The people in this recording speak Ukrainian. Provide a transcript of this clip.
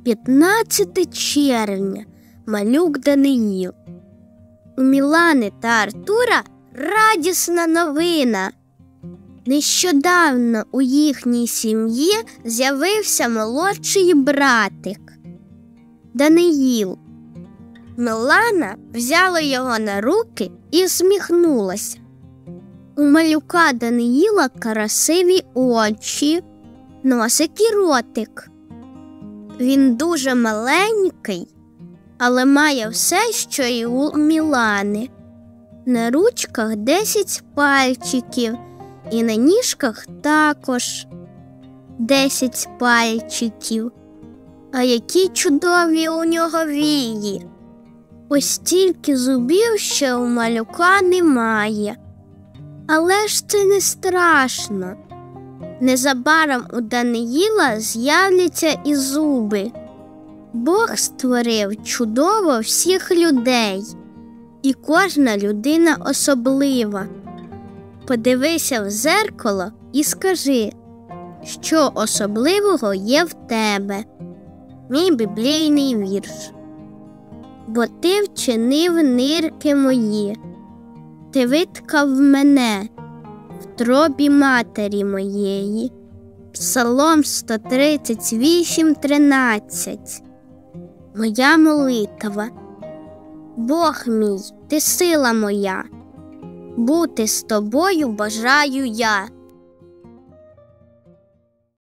15 червня. Малюк Даниїл. У Мілани та Артура радісна новина. Нещодавно у їхній сім'ї з'явився молодший братик – Даниїл. Мілана взяла його на руки і всміхнулася. У малюка Даниїла красиві очі, носик і ротик. Він дуже маленький, але має все, що й у Мілани. На ручках 10 пальчиків і на ніжках також 10 пальчиків. А які чудові у нього вії! Ось стільки зубів ще у малюка немає. Але ж це не страшно. Незабаром у Даниїла з'являться і зуби. Бог створив чудово всіх людей. І кожна людина особлива. Подивися в дзеркало і скажи, що особливого є в тебе. Мій біблійний вірш. Бо ти вчинив нирки мої, ти виткав мене в тробі матері моєї. Псалом 138:13. Моя молитва. Бог мій, ти сила моя, бути з тобою бажаю я.